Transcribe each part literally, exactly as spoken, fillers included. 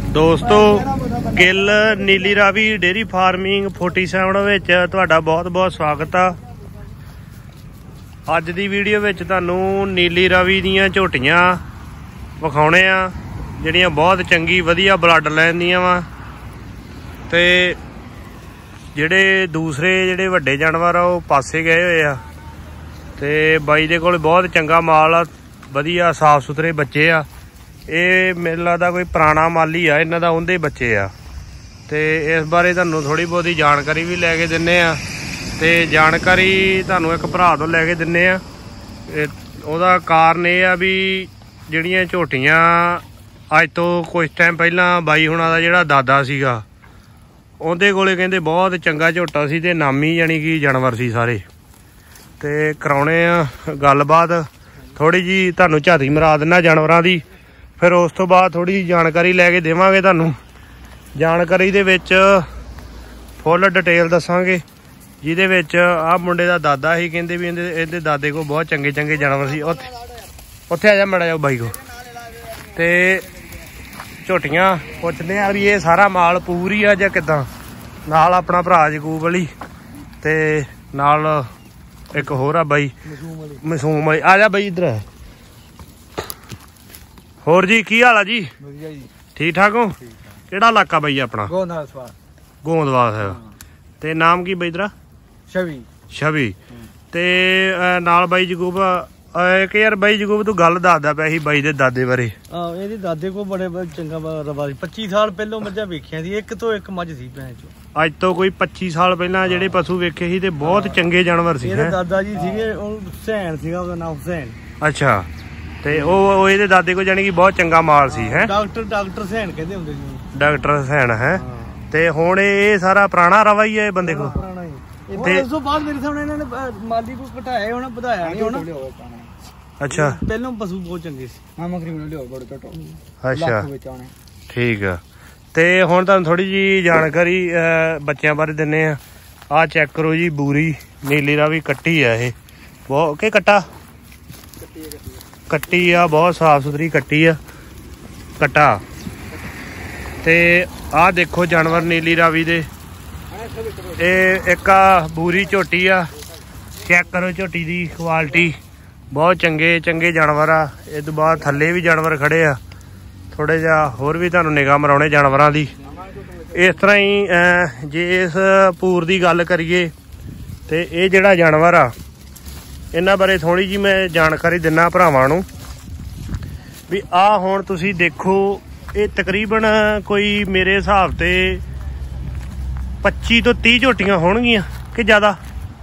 दोस्तों गिल नीली Ravi dairy farming सैंतालीस विच तुहाडा बहुत बहुत स्वागत आ। अज दी वीडियो विच तुहानू नीली रावी दीयां झोटियां विखाउणे आ जिहड़ियां बहुत चंगी वधिया ब्लड लाइन दीयां वा ते जिहड़े दूसरे जिहड़े वड्डे जानवर आ ओह पासे गए होए आ ते बाई दे कोल बहुत चंगा माल आ, वधिया साफ सुथरे बच्चे आ। ये मेरे लगता कोई पुराना माली आ, इन्हां दा उंदे बच्चे आ ते इस बारे तुहानू थोड़ी बहुती जानकारी भी लैके दिन्ने आ ते जानकारी तुहानू एक भरा तो लैके दिन्ने आ। ओहदा कारण ये आ भी जिहड़ियां झोटियां अज तो कुछ टाइम पहला बाई हुणां दा जिहड़ा दादा सीगा उहदे कोले कहंदे बहुत चंगा झोटा सी ते नामी जानी कि जानवर सी सारे ते कराउणे आ गलबात थोड़ी जी तुहानू झाती मरा दिन्ना जानवरां दी, फिर उस तो बाद थोड़ी जानकारी लैके देवांगे तुहानू। जानकारी दे विच फुल डिटेल दसांगे जिहदे विच आ मुंडे दा दादा ही कहंदे भी इहदे इहदे दादे को बहुत चंगे चंगे जानवर सी। उत्थे उत्थे आ जा मड़ा जा बाई को ते झोटियां पुछदे आ भी ये सारा माल पूरी आ जां किदां। नाल अपना भरा जगूब अली ते नाल एक होर आ बाई मसूम अली। आ जा बाई इधर होर जी की हाल आ जी? ठीक ठाक हो? केड़ा इलाका बाई अपना? गोंदवाल साहब ते नाम की बाई तेरा? छवि छवि ते नाल बाई जगूब एक यार बाई जगूब तू गल दसदा पिया सी बाई दे दादे बारे। ਇਹਦੇ दादे को बड़े चंगा रवा सी पच्चीस साल पहलों मੱਝਾਂ ਵੇਖੀਆਂ ਸੀ ਇੱਕ ਤੋਂ ਇੱਕ ਮੱਝ ਸੀ ਭੈਣ ਚੋ। ਅੱਜ ਤੋਂ ਕੋਈ पच्चीस ਸਾਲ ਪਹਿਲਾਂ ਜਿਹੜੇ ਪਸ਼ੂ ਵੇਖੇ ਸੀ ਤੇ ਬਹੁਤ ਚੰਗੇ ਜਾਨਵਰ ਸੀ। ਇਹਦੇ ਦਾਦਾ ਜੀ ਸੀਗੇ ਉਹ ਹੁਸੈਨ ਸੀਗਾ ਉਹਦਾ ਨਾਮ ਹੁਸੈਨ। ਅੱਛਾ ਤੇ ਉਹ ਇਹਦੇ ਦਾਦੇ ਕੋ ਜਾਨੀ ਕਿ ਬਹੁਤ ਚੰਗਾ ਮਾਲ ਸੀ ਹੈ। ਡਾਕਟਰ ਡਾਕਟਰ ਹੁਸੈਨ ਕਹਿੰਦੇ ਹੁੰਦੇ ਸੀ। ਡਾਕਟਰ ਹੁਸੈਨ ਹੈ ਤੇ ਹੁਣ ਇਹ ਸਾਰਾ ਪੁਰਾਣਾ ਰਵਾ ਹੀ ਹੈ ਇਹ ਬੰਦੇ ਕੋ। ਪੁਰਾਣਾ ਹੀ ਇਸ ਤੋਂ ਬਾਅਦ ਮੇਰੇ ਸਾਹਮਣੇ ਇਹਨਾਂ ਨੇ ਮਾਲੀ ਕੋ ਘਟਾਇਆ ਹੁਣ ਵਧਾਇਆ ਨਹੀਂ ਹੁਣ। ਅੱਛਾ ਪਹਿਲਾਂ ਪਸ਼ੂ ਬਹੁਤ ਚੰਗੇ ਸੀ। ਹਾਂ ਮਗਰੀ ਮੈਨੂੰ ਲਿਓ ਬੜੇ ਟੋਟੋ। ਅੱਛਾ ਠੀਕ ਆ ਤੇ ਹੁਣ ਤੁਹਾਨੂੰ ਥੋੜੀ ਜੀ ਜਾਣਕਾਰੀ ਬੱਚਿਆਂ ਬਾਰੇ ਦਿੰਨੇ ਆ। ਆਹ ਚੈੱਕ ਕਰੋ ਜੀ ਬੂਰੀ ਨੀਲੀ ਰਾਵੀ ਕੱਟੀ ਆ ਇਹ ਬਹੁਤ ਕਿ ਕੱਟਾ ਕੱਟੀ ਆ ਬਹੁਤ ਸਾਫ ਸੁਥਰੀ ਕੱਟੀ ਆ ਕੱਟਾ ਤੇ ਆਹ ਦੇਖੋ ਜਾਨਵਰ ਨੀਲੀ ਰਾਵੀ ਦੇ ਇਹ ਇੱਕ ਆ ਬੂਰੀ ਝੋਟੀ ਆ। ਚੈੱਕ ਕਰੋ ਝੋਟੀ ਦੀ ਕੁਆਲਿਟੀ बहुत चंगे चंगे जानवर आ। इस तो बाद थल्ले भी जानवर खड़े आ थोड़े जा होर भी तुहानू निगाह मराउणे जानवरां दी। इस तरह ही जे इस पूर की गल करिए तो ये जिहड़ा जानवर आ इन्हां बारे थोड़ी जी मैं जानकारी दिना भरावां नू भी आ हुण तुसीं देखो ये तकरीबन कोई मेरे हिसाब ते पच्ची तो तीह झोटियां होणगियां कि ज़्यादा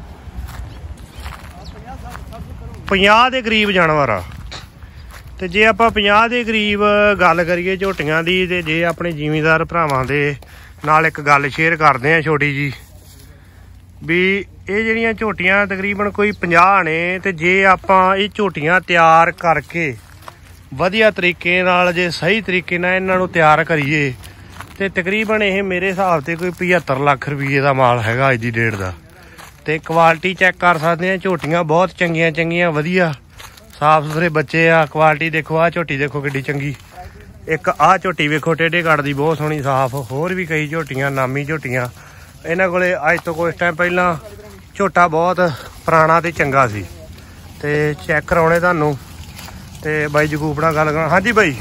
ਪੰਜਾਹ ਦੇ ਕਰੀਬ ਜਾਨਵਰ ਆ। ਤੇ ਜੇ ਆਪਾਂ ਪੰਜਾਹ ਦੇ ਕਰੀਬ ਗੱਲ ਕਰੀਏ ਝੋਟੀਆਂ ਦੀ ਤੇ ਜੇ ਆਪਣੇ ਜ਼ਿਮੀਂਦਾਰ ਭਰਾਵਾਂ ਦੇ ਨਾਲ ਇੱਕ ਗੱਲ ਸ਼ੇਅਰ ਕਰਦੇ ਆ ਛੋਟੀ ਜੀ ਵੀ ਇਹ ਜਿਹੜੀਆਂ ਝੋਟੀਆਂ ਤਕਰੀਬਨ ਕੋਈ ਪੰਜਾਹ ਨੇ ਤੇ ਜੇ ਆਪਾਂ ਇਹ ਝੋਟੀਆਂ ਤਿਆਰ ਕਰਕੇ ਵਧੀਆ ਤਰੀਕੇ ਨਾਲ ਜੇ ਸਹੀ ਤਰੀਕੇ ਨਾਲ ਇਹਨਾਂ ਨੂੰ ਤਿਆਰ ਕਰੀਏ ਤੇ ਤਕਰੀਬਨ ਇਹ ਮੇਰੇ ਹਿਸਾਬ ਤੇ ਕੋਈ ਪਝੱਤਰ ਲੱਖ ਰੁਪਏ ਦਾ ਮਾਲ ਹੈਗਾ ਅੱਜ ਦੀ ਡੇਟ ਦਾ। ਤੇ ਕੁਆਲਿਟੀ ਚੈੱਕ ਕਰ ਸਕਦੇ ਆ ਝੋਟੀਆਂ ਬਹੁਤ ਚੰਗੀਆਂ ਚੰਗੀਆਂ ਵਧੀਆ ਸਾਫ ਸੁਥਰੇ ਬੱਚੇ ਆ। ਕੁਆਲਿਟੀ ਦੇਖੋ ਆਹ ਝੋਟੀ ਦੇਖੋ ਕਿੱਡੀ ਚੰਗੀ। ਇੱਕ ਆਹ ਝੋਟੀ ਵੇਖੋ ਟੇਢੇ ਕੱਟ ਦੀ ਬਹੁਤ ਸੋਹਣੀ ਸਾਫ। ਹੋਰ ਵੀ ਕਈ ਝੋਟੀਆਂ ਨਾਮੀ ਝੋਟੀਆਂ ਇਹਨਾਂ ਕੋਲੇ ਅੱਜ ਤੋਂ ਕੁਛ ਟਾਈਮ ਪਹਿਲਾਂ ਝੋਟਾ ਬਹੁਤ ਪੁਰਾਣਾ ਤੇ ਚੰਗਾ ਸੀ ਤੇ ਚੈੱਕ ਕਰਾਉਣੇ ਤੁਹਾਨੂੰ ਤੇ ਬਾਈ ਜਗੂਬ ਨਾਲ ਗੱਲ ਕਰਾਂ। ਹਾਂਜੀ ਬਾਈ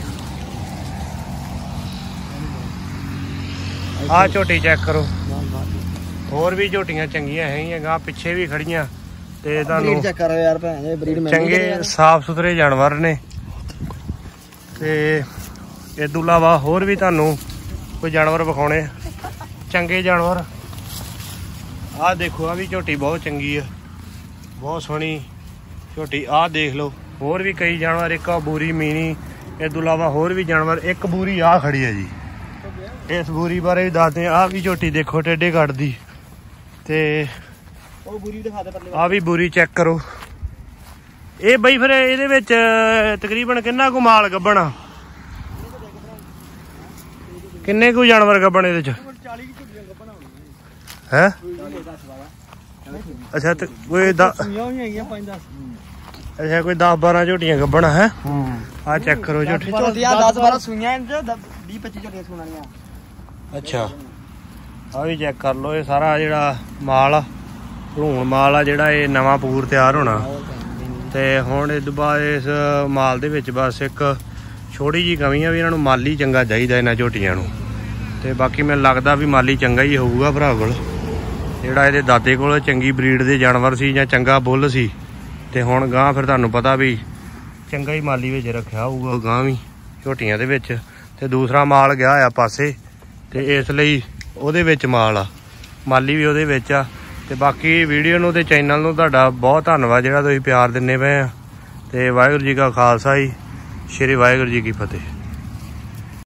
ਆਹ ਝੋਟੀ ਚੈੱਕ ਕਰੋ। ਹੋਰ ਵੀ ਝੋਟੀਆਂ ਚੰਗੀਆਂ ਹੈਗੀਆਂ ਗਾ ਪਿੱਛੇ ਵੀ ਖੜੀਆਂ ਤੇ ਤੁਹਾਨੂੰ ਚੰਗੇ ਸਾਫ ਸੁਥਰੇ ਜਾਨਵਰ ਨੇ ਤੇ ਇਸ ਤੋਂ ਇਲਾਵਾ ਹੋਰ ਵੀ ਤੁਹਾਨੂੰ ਕੋਈ ਜਾਨਵਰ ਵਿਖਾਉਣੇ ਚੰਗੇ ਜਾਨਵਰ। ਆਹ ਦੇਖੋ ਆ ਵੀ ਝੋਟੀ ਬਹੁਤ ਚੰਗੀ ਆ ਬਹੁਤ ਸੋਹਣੀ ਝੋਟੀ। ਆਹ ਦੇਖ ਲਓ ਹੋਰ ਵੀ ਕਈ ਜਾਨਵਰ ਇੱਕ ਆ ਬੂਰੀ ਮੀਨੀ। ਇਸ ਤੋਂ ਇਲਾਵਾ ਹੋਰ ਵੀ ਜਾਨਵਰ ਇੱਕ ਬੂਰੀ ਆਹ ਖੜੀ ਆ ਜੀ। ਇਸ ਬੂਰੀ ਬਾਰੇ ਵੀ ਦੱਸਦੇ ਆ। ਆਹ ਵੀ ਝੋਟੀ ਦੇਖੋ ਟੇਢੇ ਕੱਟ ਦੀ ਤੇ ਆ ਵੀ ਬੂਰੀ ਚੈੱਕ ਕਰੋ। ਇਹ ਬਈ ਫਿਰ ਇਹਦੇ ਵਿੱਚ ਤਕਰੀਬਨ ਕਿੰਨਾ ਕੁ ਮਾਲ ਗੱਭਣਾ ਕਿੰਨੇ ਕੁ ਜਾਨਵਰ ਗੱਭਣ ਇਹਦੇ ਚ ਹੈ? ਅੱਛਾ ਤੇ ਕੋਈ ਅੱਛਾ ਕੋਈ दस बारह झोटियां गब्बन है। आ चेक करो झोटी दस बारह सुइयां ਵੀਹ ਪੱਚੀ ਝੋਟੀਆਂ ਸੂਣ ਵਾਲੀਆਂ। ਅੱਛਾ ਆ ਵੀ ਚੈੱਕ ਕਰ ਲਓ, ਇਹ ਸਾਰਾ ਜਿਹੜਾ ਮਾਲ ਆ ਭਲੂਣ ਮਾਲ ਆ ਜਿਹੜਾ ਇਹ ਨਵਾਂ ਪੂਰ ਤਿਆਰ ਹੋਣਾ। ਤੇ ਹੁਣ ਇਹ ਤੋਂ ਬਾਅਦ ਇਸ ਮਾਲ ਦੇ ਵਿੱਚ ਬਸ ਇੱਕ ਛੋਟੀ ਜਿਹੀ ਕਮੀ ਆ ਵੀ ਇਹਨਾਂ ਨੂੰ ਮਾਲੀ ਚੰਗਾ ਚਾਹੀਦਾ ਇਹਨਾਂ ਝੋਟੀਆਂ ਨੂੰ। ਤੇ ਬਾਕੀ ਮੈਨੂੰ ਲੱਗਦਾ ਵੀ ਮਾਲੀ ਚੰਗਾ ਹੀ ਹੋਊਗਾ ਭਰਾ ਕੋਲ, ਜਿਹੜਾ ਇਹਦੇ ਦਾਦੇ ਕੋਲ ਚੰਗੀ ਬਰੀਡ ਦੇ ਜਾਨਵਰ ਸੀ ਜਾਂ ਚੰਗਾ ਬੁੱਲ ਸੀ। ਤੇ ਹੁਣ ਗਾਂ ਫਿਰ ਤੁਹਾਨੂੰ ਪਤਾ ਵੀ ਚੰਗਾ ਹੀ ਮਾਲੀ ਵਿੱਚ ਰੱਖਿਆ ਹੋਊਗਾ ਗਾਂ ਵੀ ਝੋਟੀਆਂ ਦੇ ਵਿੱਚ। ਤੇ ਦੂਸਰਾ ਮਾਲ ਗਿਆ ਆ ਪਾਸੇ, ਤੇ ਇਸ ਲਈ ਉਹਦੇ ਵਿੱਚ ਮਾਲ ਆ, ਮਾਲੀ ਵੀ ਉਹਦੇ ਵਿੱਚ ਆ। ਤੇ ਬਾਕੀ ਵੀਡੀਓ ਨੂੰ ਤੇ ਚੈਨਲ ਨੂੰ ਤੁਹਾਡਾ ਬਹੁਤ ਧੰਨਵਾਦ ਜਿਹੜਾ ਤੁਸੀਂ ਪਿਆਰ ਦਿੰਦੇ ਪਏ ਆ। ਤੇ ਵਾਹਿਗੁਰੂ ਜੀ ਕਾ ਖਾਲਸਾ ਜੀ, ਸ਼੍ਰੀ ਵਾਹਿਗੁਰੂ ਜੀ ਕੀ ਫਤਿਹ।